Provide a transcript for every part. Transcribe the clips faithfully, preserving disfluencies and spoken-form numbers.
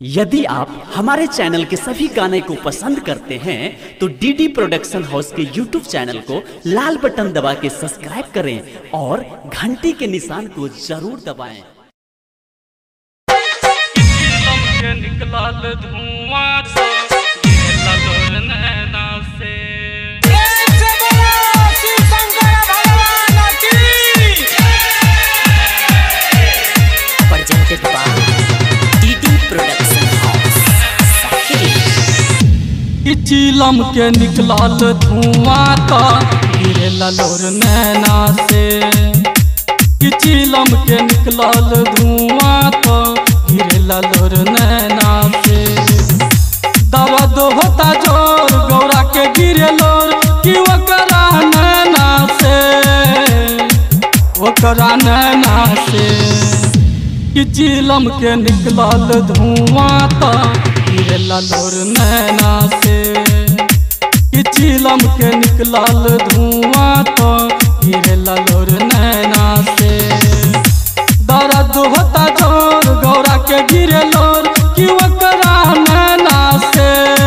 यदि आप हमारे चैनल के सभी गाने को पसंद करते हैं तो डीडी प्रोडक्शन हाउस के यूट्यूब चैनल को लाल बटन दबा के सब्सक्राइब करें और घंटी के निशान को जरूर दबाएं। चिलम के निकलल धुआं तो गिरे ललोर नैना से। चिलम के निकलल धुआं तो गिरे ललोर नैना से। दर्द होता जोर गौरा के गिरे लोर कि ओकरा नैना से, ओकरा नैना से। चिलम के निकलल धुआं तो गिरे ललोर नैना से। चिलम के निकलल धुआं तो गिरे ललोर नैना से। दर्द होता जोर गौरा के गिरे लोर कि ओकरा नैना से,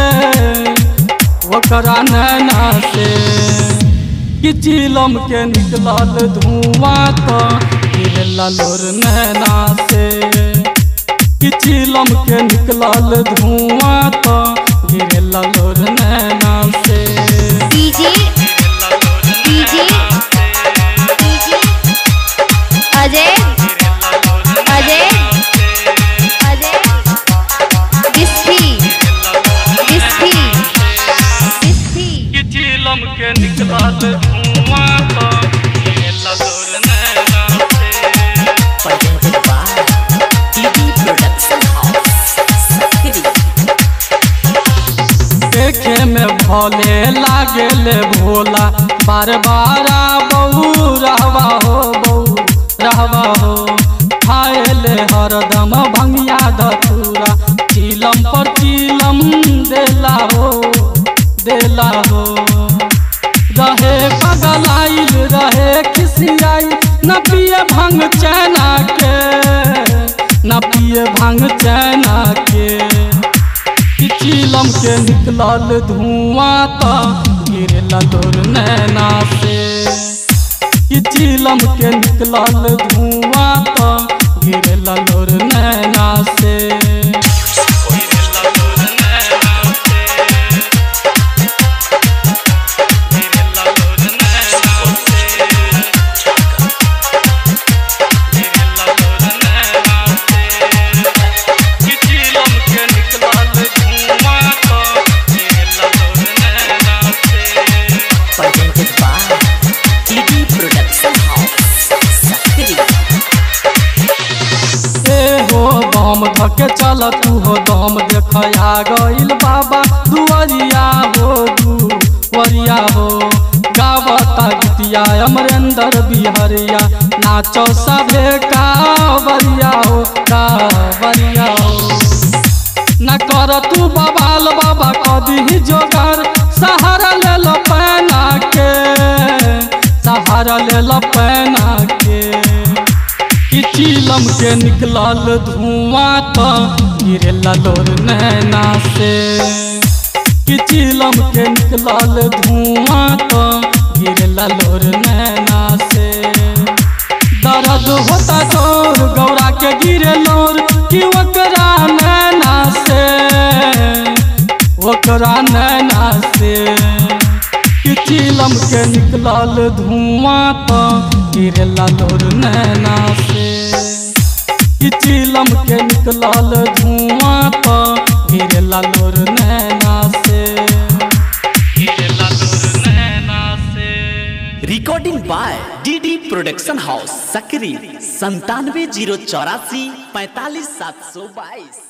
ओकरा नैना से। कि चिलम के निकलल धुआं तो गिरे ललोर नैना से। चिलम के निकलल धुआं तो गिरे ललोर नैना से। DJ DJ DJ Ajay Ajay Ajay डिस्फी डिस्फी डिस्फी। चिलम के निकलल धुआं तो गिरे ललोर नैना से। देखे में भोले लागे ले भोला बार बार बहु रहवा हो बहु रहवा हो। खाए ले हरदम भंगिया धतूरा चिलम पर चिलम देला हो देला हो। रहे पगलाइल रहे खिसियाई न पिए भंग चैना के, न पिए भंग चैना के। चिलम के निकलल धुआं तो गिरे ललोर नैना से। चिलम के निकलल धुआं तो गिरे ललोर नैना से। दम धके चल तू हो दम देखया गइल बाबा दुआरिया हो दुआरिया हो। गावता गीतिया अमरेंद्र बिहरिया नाचो सभे कावरिया हो कावरिया हो। न कर तू बवाल बाबा कदी जोगार सहारा ले लो पैना के, सहारा ले लो पैना के। चिलम के निकलल धुआं तो गिरे ललोर नैना से। चिलम के निकलल धुआं तो गिरे ललोर नैना से। दर्द होता जोर गौरा के गिरे लोर कि ओकरा नैना से, ओकरा नैना से। चिलम के निकलल धुआं तो गिरे ललोर नैना से। चिलम के निकलल धुआं तो गिरे ललोर नैना से, गिरे ललोर नैना से। Recording by DD production house Sakri संतानवे जीरो चौरासी पैतालीस सात सौ बाईस।